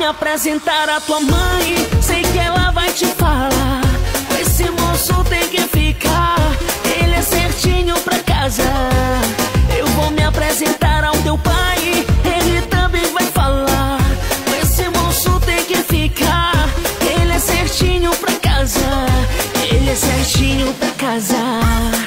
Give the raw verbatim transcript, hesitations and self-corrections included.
apresentar a tua mãe, sei que ela vai te falar. Esse moço tem que ficar, ele é certinho pra casa. Eu vou me apresentar ao teu pai, ele também vai falar. Esse moço tem que ficar, ele é certinho pra casa. Ele é certinho pra casa.